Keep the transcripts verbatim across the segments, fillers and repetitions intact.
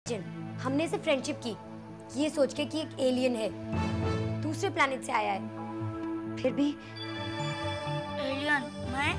Question. हमने सिर्फ friendship की, ये सोच के कि एक एलियन है, दूसरे प्लेनेट से आया है। फिर भी एलियन मैं?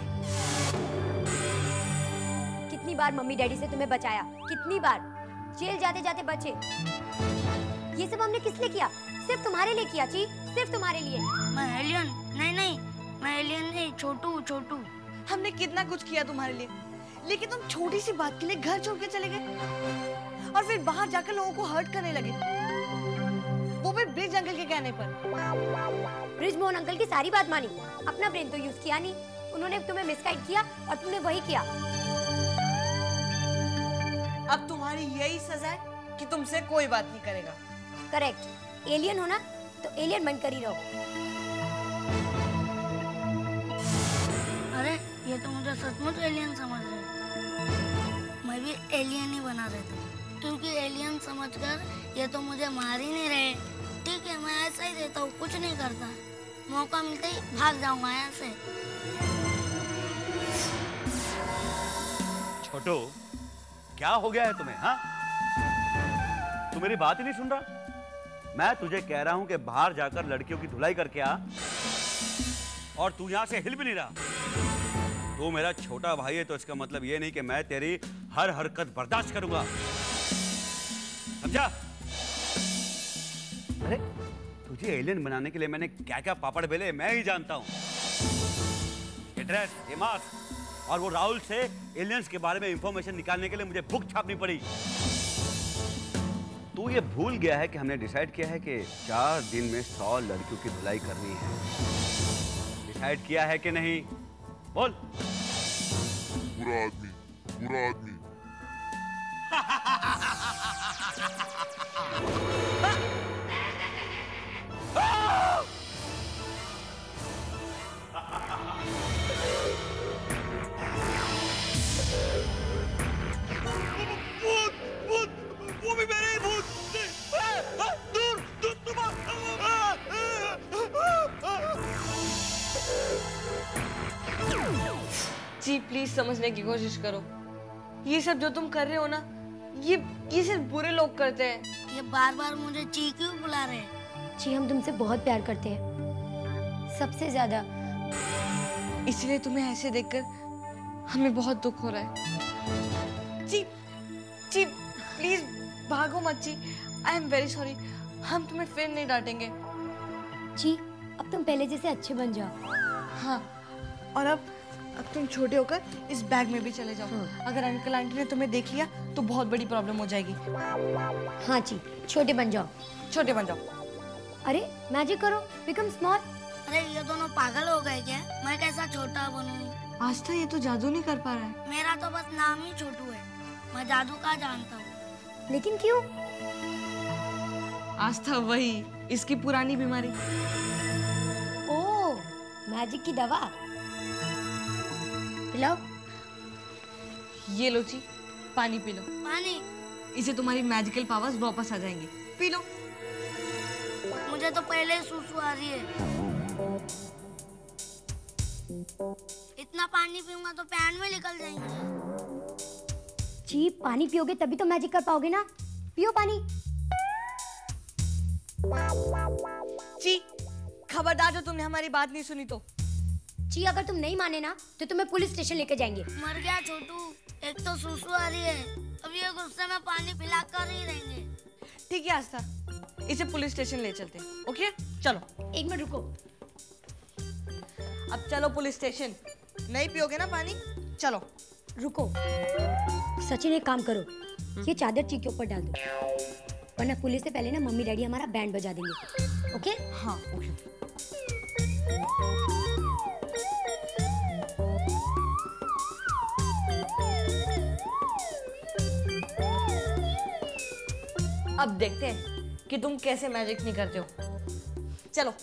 कितनी बार मम्मी डैडी से तुम्हें बचाया, कितनी बार जेल जाते जाते बचे। ये सब हमने किस लिए किया? सिर्फ तुम्हारे लिए किया ची, सिर्फ तुम्हारे लिए। मैं एलियन नहीं नहीं मैं एलियन नहीं, छोटू छोटू। हमने कितना कुछ किया तुम्हारे लिए, लेकिन तुम छोटी सी बात के लिए घर छोड़ के चले गए और फिर बाहर जाकर लोगों को हर्ट करने लगे, वो भी ब्रिज अंकल के कहने पर। ब्रिज मोहन अंकल की सारी बात मानी, अपना ब्रेन तो यूज किया नहीं। उन्होंने तुम्हें मिसगाइड किया और तुमने वही किया। अब तुम्हारी यही सजा है कि तुमसे कोई बात नहीं करेगा। करेक्ट, एलियन हो ना तो एलियन बनकर ही रहो। अरे ये तो मुझे सचमुच एलियन समझ रहे। मैं भी एलियन ही बना रहता, क्योंकि एलियन समझकर ये तो मुझे मार ही नहीं रहे। ठीक है, मैं ऐसा ही रहता हूँ, कुछ नहीं करता। मौका मिलते ही भाग जाऊंगा यहाँ से। छोटू, क्या हो गया है तुम्हें? हाँ, तू मेरी बात ही नहीं सुन रहा? मैं तुझे कह रहा हूं कि बाहर जाकर लड़कियों की धुलाई करके आ, और तू यहां से हिल भी नहीं रहा। तू मेरा छोटा भाई है तो इसका मतलब ये नहीं कि मैं तेरी हर हरकत बर्दाश्त करूंगा, समझा? अरे तुझे एलियन बनाने के लिए मैंने क्या क्या पापड़ बेले मैं ही जानता हूं। ये ड्रेस, ये मास्क और वो राहुल से एलियंस के बारे में इंफॉर्मेशन निकालने के लिए मुझे बुक छापनी पड़ी। तू ये भूल गया है कि हमने डिसाइड किया है कि चार दिन में सौ लड़कियों की धुलाई करनी है। डिसाइड किया है कि नहीं? बोल। बुरा आदमी, बुरा आदमी। भूत, भूत, वो भी मेरे ही भूत। दूर, दूर, तुम। जी प्लीज समझने की कोशिश करो। ये सब जो तुम कर रहे हो ना, ये ये सिर्फ बुरे लोग करते हैं। ये बार बार मुझे ची क्यों बुला रहे हैं? जी हम तुमसे बहुत प्यार करते हैं, सबसे ज्यादा। इसलिए तुम्हें ऐसे देखकर हमें बहुत दुख हो रहा है। जी जी प्लीज भागो मत जी। आई एम वेरी सॉरी, हम तुम्हें फिर नहीं डांटेंगे। जी अब तुम पहले जैसे अच्छे बन जाओ। हाँ, और अब अब तुम छोटे होकर इस बैग में भी चले जाओ। हाँ। अगर अंकल आंटी ने तुम्हें देख लिया तो बहुत बड़ी प्रॉब्लम हो जाएगी। हाँ जी, छोटे बन जाओ। छोटे बन जाओ। अरे मैजिक करो, बिकम स्मॉल। अरे ये दोनों पागल हो गए क्या? मैं कैसा छोटा बनूं? आस्था ये तो जादू नहीं कर पा रहा है। मेरा तो बस नाम ही छोटू है, मैं जादू का जानता हूँ। लेकिन क्यों? आस्था वही, इसकी पुरानी बीमारी। ओह, मैजिक की दवा। पिलाओ। ये लो जी, पानी पी लो। पानी? इसे तुम्हारी मैजिकल पावर्स वापस आ जाएंगी। पी लो। मुझे तो पहले ही सुसु आ रही है। इतना पानी पीऊंगा तो पैन में निकल जाएंगे। जी पानी पियोगे तभी तो मैजिक कर पाओगे ना। पियो पानी। जी खबरदार, जो तुमने हमारी बात नहीं सुनी तो। जी अगर तुम नहीं माने ना तो तुम्हें पुलिस स्टेशन लेके जाएंगे। मर गया छोटू, एक तो सुसु आ रही है, अब ये गुस्से में पानी पिला कर ही रहेंगे। ठीक है आस्था, इसे पुलिस स्टेशन ले चलते हैं। ओके चलो। एक मिनट रुको। अब चलो पुलिस स्टेशन। नहीं पियोगे ना पानी? चलो। रुको सचिन, एक काम करो, ये चादर ची के ऊपर डाल दो, वरना पुलिस से पहले ना मम्मी डैडी हमारा बैंड बजा देंगे। ओके? हाँ ओके। अब देखते हैं कि तुम कैसे मैजिक नहीं करते हो। चलो।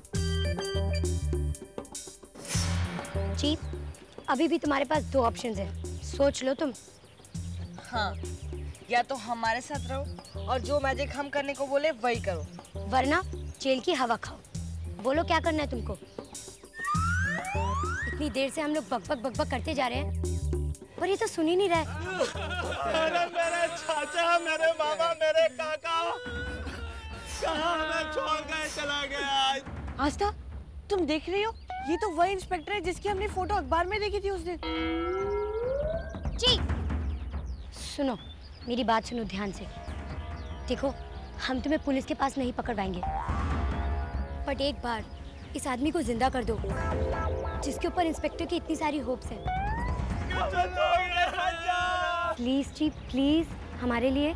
जी अभी भी तुम्हारे पास दो ऑप्शंस हैं, सोच लो तुम। हाँ, या तो हमारे साथ रहो और जो मैजिक हम करने को बोले वही करो, वरना जेल की हवा खाओ। बोलो क्या करना है तुमको। इतनी देर से हम लोग बकबक बकबक करते जा रहे हैं, पर ये तो सुन ही नहीं रहा है। अरे मेरे चाचा, मेरे मामा, मेरे काका कहाँ हमें छोड़ गए चला गया आज। आस्था, तुम देख रही हो? ये तो वही इंस्पेक्टर है जिसकी हमने फोटो अखबार में देखी थी उस दिन। जी सुनो, मेरी बात सुनो ध्यान से। देखो, हम तुम्हें पुलिस के पास नहीं पकड़वाएंगे, बट एक बार इस आदमी को जिंदा कर दो जिसके ऊपर इंस्पेक्टर की इतनी सारी होप्स हैं। प्लीज जी प्लीज, हमारे लिए।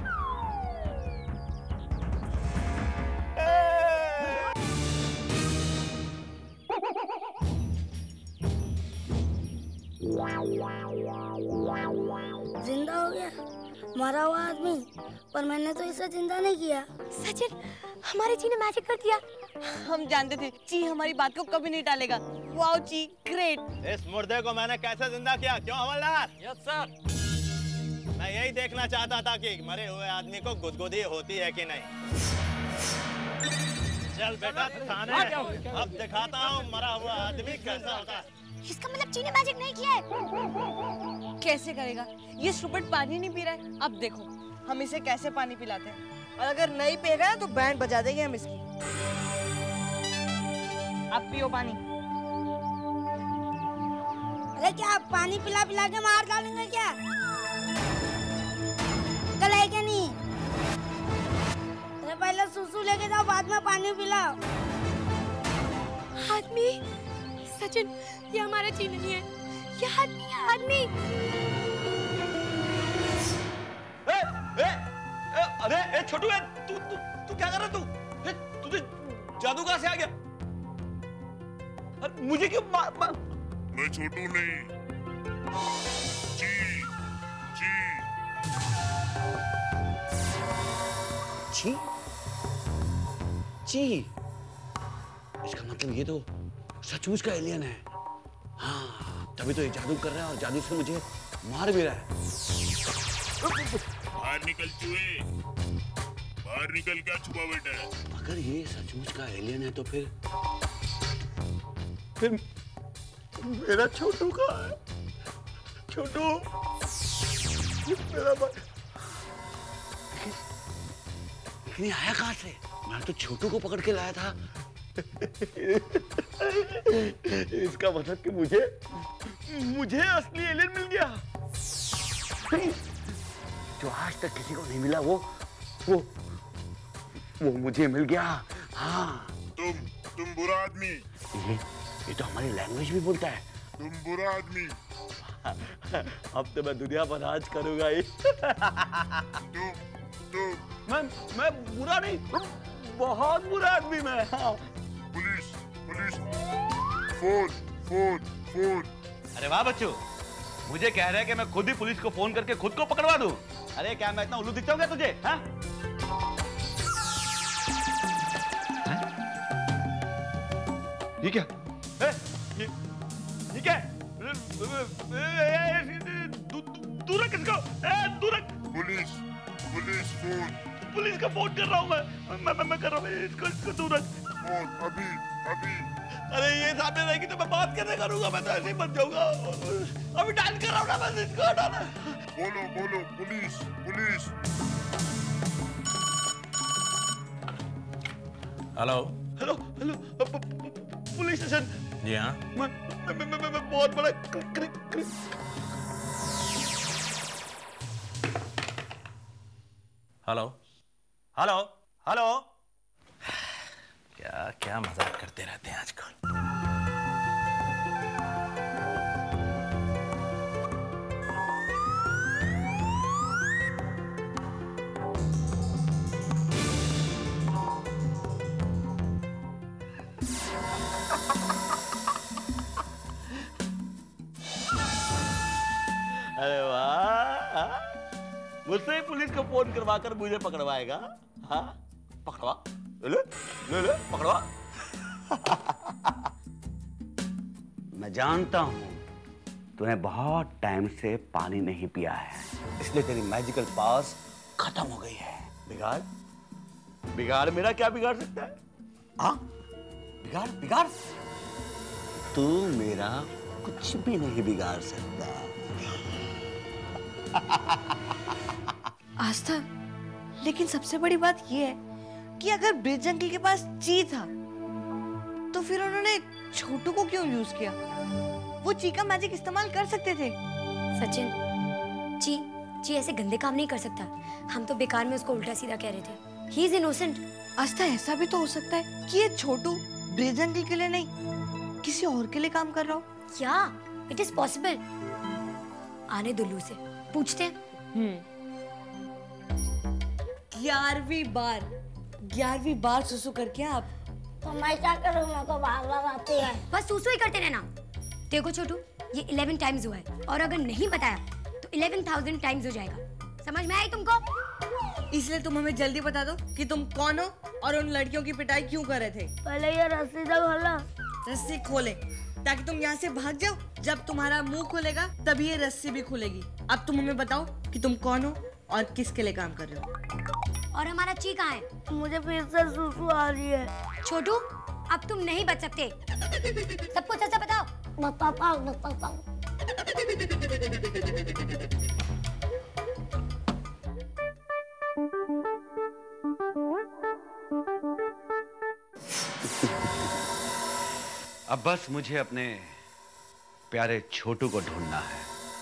जिंदा हो गया मरा हुआ आदमी, पर मैंने तो इसे जिंदा नहीं किया। सचिन, हमारे जी ने मैजिक कर दिया। हम जानते थे ची हमारी बात को कभी नहीं टालेगा। वाओ ची, ग्रेट। इस मुर्दे को मैंने कैसे जिंदा किया? क्यों हवलदार? Yes sir. मैं यही देखना चाहता था कि मरे हुए आदमी को गुदगुदी होती है कि नहीं। चल बेटा थाने, अब दिखाता हूँ मरा हुआ आदमी कैसा होता है। इसका मतलब ची ने मैजिक नहीं किया है। कैसे करेगा? ये स्टूपिड पानी नहीं पी रहा है। अब देखो हम इसे कैसे पानी पिलाते हैं, और अगर नहीं पिएगा तो बैंड बजा देंगे हम इसकी। अब पियो पानी। अरे क्या पानी पिला पिला के मार डालेंगे क्या? कल है क्या नहीं? अरे पहले सुसु लेके जाओ, बाद में पानी पिलाओ। आदमी, सचिन, ये हमारा ची नहीं है, ये आदमी है, आदमी। ए, ए, ए, अरे ए छोटू, ए, तू तू तू क्या कर रहा है? तू ए, तुझे जादू कहाँ से आ गया? अरे मुझे क्यों मार, मार? मैं छोटू नहीं, ची ची ची ची इसका मतलब ये तो सचमुच का एलियन है। हाँ, तभी तो ये जादू कर रहा है और जादू से मुझे मार भी रहा है। बाहर निकल चूहे, बाहर निकल, क्या छुपा बैठा है? अगर ये सचमुच का एलियन है तो फिर फिर मेरा छोटू कहाँ है? छोटू मेरा भाई, लेकिन ये आया कहाँ से? मैं तो छोटू को पकड़ के लाया था। इसका मतलब कि मुझे मुझे असली एलियन मिल गया, जो आज तक किसी को नहीं मिला। वो वो वो मुझे मिल गया। हाँ, तुम तुम बुरा आदमी, ये ये तो हमारी लैंग्वेज भी बोलता है। तुम बुरा आदमी। अब तो मैं दुनिया पर राज करूंगा ही। तुम तुम मैं मैं बुरा नहीं, बहुत बुरा आदमी मैं। हाँ। Police police, phone phone phone. अरे वाह बच्चों, मुझे कह रहे हैं कि मैं खुद ही पुलिस को फोन करके खुद को पकड़वा दूं। अरे क्या मैं इतना उल्लू दिखता हूँ क्या तुझे? हाँ? ये क्या? ए, ये ये क्या? दूर रख इसको, दूर रख। Police police, phone. पुलिस का फोन कर रहा हूँ मैं मैं मैं, मैं कर रहा हूँ इसको इसको दूर रख। फोन अभी अभी। अरे ये सामने रहेगी तो मैं बात कैसे करूंगा? मैं तो ऐसे ही बच जाऊंगा। अभी डायल कर रहा हूँ ना, बस इसको हटाना। बोलो बोलो, police police. Hello hello hello, police station. जी हाँ, मैं मैं मैं, मैं, मैं बहुत बड़ा क्रि, क्रि, क्रि। Hello hello hello. क्या क्या मजाक करते रहते हैं आजकल। अरे वाह, मुझसे ही पुलिस को फोन करवा कर मुझे पकड़वाएगा? हाँ, पकड़वा, ले ले ले ले पकड़वा। मैं जानता हूँ तूने बहुत टाइम से पानी नहीं पिया है, इसलिए तेरी मैजिकल पावर्स खत्म हो गई है। बिगाड़ बिगाड़ मेरा क्या बिगाड़ सकता है? हाँ, बिगाड़ बिगाड़ तू मेरा कुछ भी नहीं बिगाड़ सकता। आस्था, लेकिन सबसे बड़ी बात ये है कि अगर ब्रिज अंकल के पास ची था तो फिर उन्होंने छोटू को क्यों यूज किया? वो ची का मैजिक इस्तेमाल कर सकते थे। सचिन, ची ची ऐसे गंदे काम नहीं कर सकता। हम तो बेकार में उसको उल्टा सीधा कह रहे थे। He is innocent. आस्था, ऐसा भी तो हो सकता है कि ये छोटू ब्रिज अंकल के लिए नहीं, किसी और के लिए काम कर रहा हो। क्या? It is possible. आने दो लू से पूछते हैं। हम्म। ग्यारहवीं बार ग्यारहवीं बार सुसु करके आप। तो मैं क्या करूँ, मेरे को बार बार आती है। बस सुसु ही करते रहना। देखो छोटू, ये इलेवन टाइम्स हुआ है और अगर नहीं बताया तो इलेवन थाउजेंड टाइम्स हो जाएगा। समझ में आई तुमको? इसलिए तुम हमें जल्दी बता दो कि तुम कौन हो और उन लड़कियों की पिटाई क्यों कर रहे थे। पहले ये रस्सी से खोला। रस्सी खोले ताकि तुम यहाँ से भाग जाओ। जब तुम्हारा मुंह खुलेगा तभी ये रस्सी भी खुलेगी। अब तुम हमें बताओ कि तुम कौन हो और किसके लिए काम कर रहे हो। और हमारा ची कहाँ है? मुझे फिर से सुसु आ रही है। छोटू, अब तुम नहीं बच सकते। सब कुछ सच बताओ। बताता हूँ, बताता हूँ। अब बस मुझे अपने प्यारे छोटू को ढूंढना है।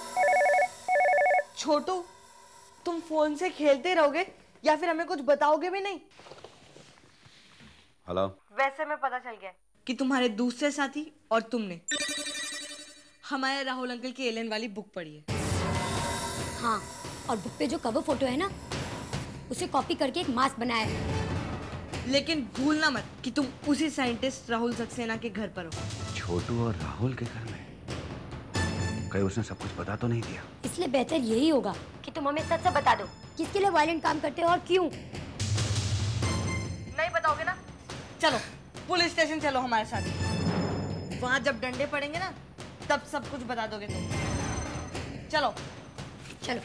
छोटू, तुम फोन से खेलते रहोगे या फिर हमें कुछ बताओगे भी नहीं? हेलो। वैसे में पता चल गया कि तुम्हारे दूसरे साथी और तुमने हमारे राहुल अंकल की एलियन वाली बुक पढ़ी है। हाँ, और बुक पे जो कवर फोटो है ना, उसे कॉपी करके एक मास्क बनाया है। लेकिन भूलना मत कि तुम उसी साइंटिस्ट राहुल सक्सेना के घर पर हो। छोटू और राहुल के घर में? कहीं उसने सब कुछ बता तो नहीं दिया? इसलिए बेहतर यही होगा कि तुम हमें सच से बता दो, किसके लिए वायलेंट काम करते हो और क्यों। नहीं बताओगे ना? चलो पुलिस स्टेशन चलो हमारे साथ। वहाँ जब डंडे पड़ेंगे ना तब सब कुछ बता दोगे तुम। चलो चलो।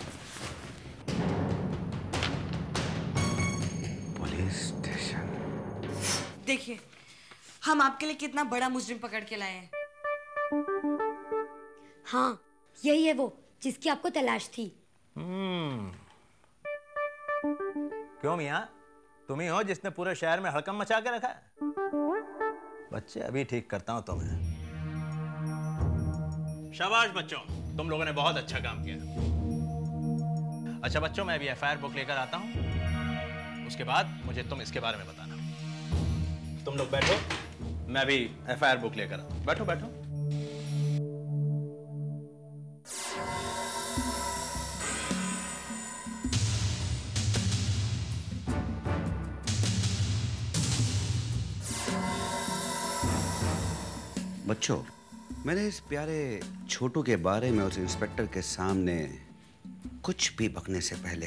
Police station. देखिए, हम आपके लिए कितना बड़ा मुजरिम पकड़ के लाए हैं। हाँ, यही है वो जिसकी आपको तलाश थी। हम्म। क्यों मियाँ, तुम ही हो जिसने पूरे शहर में हड़कंप मचा के रखा है? बच्चे, अभी ठीक करता हूं तुम्हें। शाबाश बच्चों, तुम लोगों ने बहुत अच्छा काम किया। अच्छा बच्चों, मैं अभी एफ आई आर बुक लेकर आता हूं। उसके बाद मुझे तुम इसके बारे में बताना। तुम लोग बैठो, मैं अभी एफ आई आर बुक लेकर आता हूं। बैठो बैठो। बच्चों, मैंने इस प्यारे छोटू के बारे में उस इंस्पेक्टर के सामने कुछ भी बकने से पहले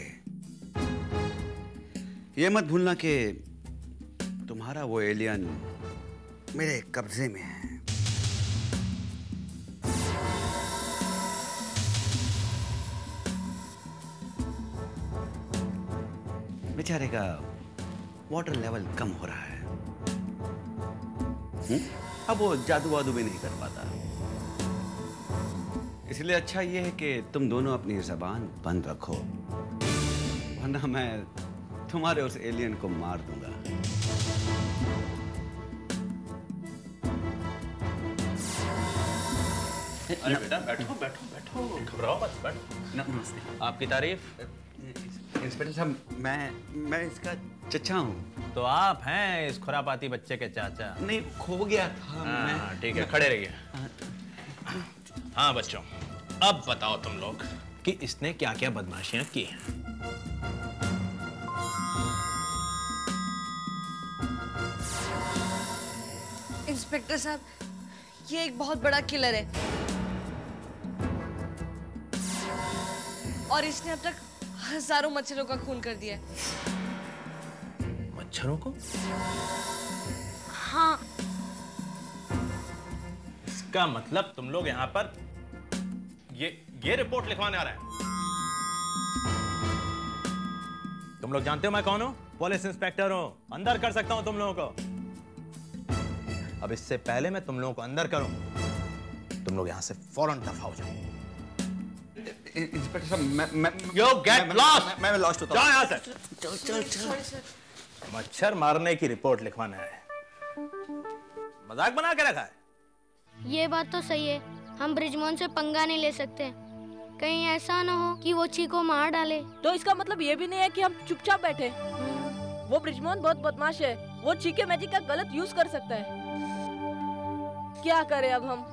ये मत भूलना कि तुम्हारा वो एलियन मेरे कब्जे में है। बेचारे का वाटर लेवल कम हो रहा है। हुँ? अब वो जादू वादू भी नहीं कर पाता। इसलिए अच्छा ये है कि तुम दोनों अपनी जबान बंद रखो, वरना मैं तुम्हारे उस एलियन को मार दूंगा। अरे बेटा बैठो बैठो बैठो, घबराओ मत, बैठो। नमस्ते। आपकी तारीफ? इंस्पेक्टर साहब, मैं मैं इसका चचा हूँ। तो आप हैं इस खुरापाती बच्चे के चाचा? नहीं, खो गया था। हाँ, ठीक है, खड़े रहिए। हाँ बच्चों, अब बताओ तुम लोग कि इसने क्या क्या बदमाशियां की हैं। इंस्पेक्टर साहब, ये एक बहुत बड़ा किलर है और इसने अब तक हजारों मच्छरों का खून कर दिया है। मच्छरों को? हाँ। इसका मतलब तुम लोग यहाँ पर ये ये रिपोर्ट लिखवाने आ रहे हैं। तुम लोग जानते हो मैं कौन हूँ? पुलिस इंस्पेक्टर हूँ, अंदर कर सकता हूँ तुम लोगों को। अब इससे पहले मैं तुम लोगों को अंदर करूं, तुम लोग यहां से फौरन दफा हो जाओ। इंस्पेक्टर साहब मैं मैं You get lost! मैं मैं लॉस्ट होता हूँ। जाओ यहाँ से। चल चल चल। मच्छर मारने की रिपोर्ट लिखवाना है। मजाक बना के रखा है। ये बात तो सही है, हम ब्रिजमोहन से पंगा नहीं ले सकते। कहीं ऐसा ना हो कि वो चीको मार डाले। तो इसका मतलब ये भी नहीं है कि हम चुपचाप बैठे। वो ब्रिजमोहन बहुत बदमाश है, वो चीके मैजिक का गलत यूज कर सकता है। क्या करें अब हम?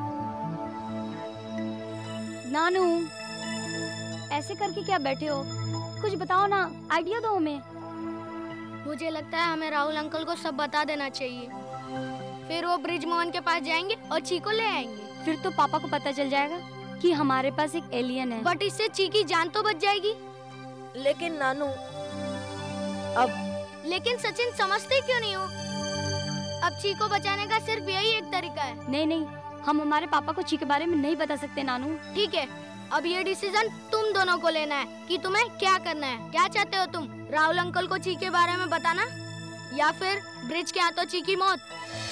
नानू, ऐसे करके क्या बैठे हो? कुछ बताओ ना, आइडिया दो हमें। मुझे लगता है हमें राहुल अंकल को सब बता देना चाहिए, फिर वो ब्रिजमोहन के पास जाएंगे और चीको ले आएंगे। फिर तो पापा को पता चल जाएगा कि हमारे पास एक एलियन है। बट इससे चीकी जान तो बच जाएगी। लेकिन नानू, अब लेकिन सचिन समझते क्यों नहीं हो? अब चीको बचाने का सिर्फ यही एक तरीका है। नहीं नहीं, हम हमारे पापा को ची के बारे में नहीं बता सकते नानू। ठीक है, अब ये डिसीजन तुम दोनों को लेना है कि तुम्हें क्या करना है। क्या चाहते हो तुम? राहुल अंकल को ची के बारे में बताना या फिर ब्रिज के हाथों ची की मौत?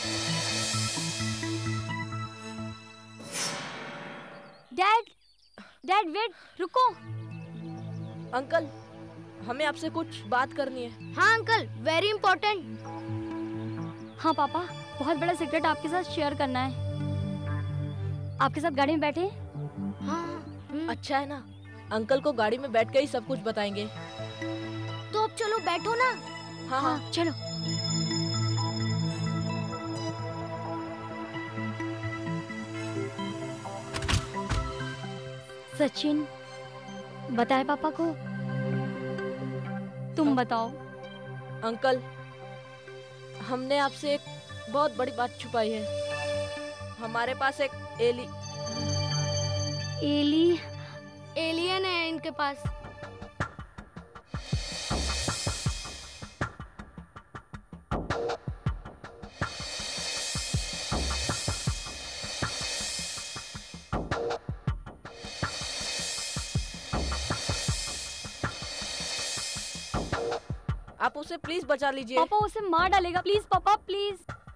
डैड, डैड वेट, रुको। अंकल, हमें आपसे कुछ बात करनी है। हाँ अंकल, वेरी इम्पोर्टेंट। हाँ पापा, बहुत बड़ा सीक्रेट आपके साथ शेयर करना है। आपके साथ गाड़ी में बैठे हैं? हाँ। अच्छा है ना, अंकल को गाड़ी में बैठ के ही सब कुछ बताएंगे। तो अब चलो बैठो ना। हाँ हाँ, हाँ चलो। सचिन, बताए पापा को? तुम बताओ। अंकल, हमने आपसे एक बहुत बड़ी बात छुपाई है। हमारे पास एक एली एली एलियन है इनके पास। आप उसे प्लीज बचा लीजिए। पापा उसे मार डालेगा, प्लीज पापा प्लीज।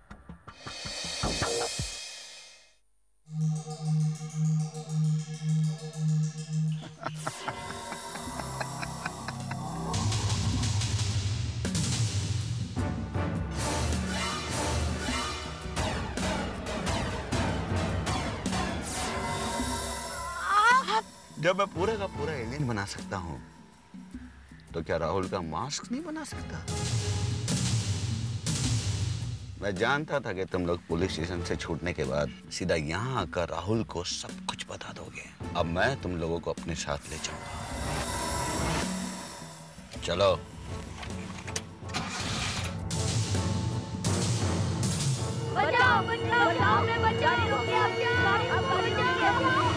जब मैं पूरा का पूरा एलियन बना सकता हूँ तो क्या राहुल का मास्क नहीं बना सकता? मैं जानता था कि तुम लोग पुलिस स्टेशन से छूटने के बाद सीधा यहाँ आकर राहुल को सब कुछ बता दोगे। अब मैं तुम लोगों को अपने साथ ले जाऊंगा। चलो। बचाओ बचाओ बचाओ, मैं बचा रही हूँ।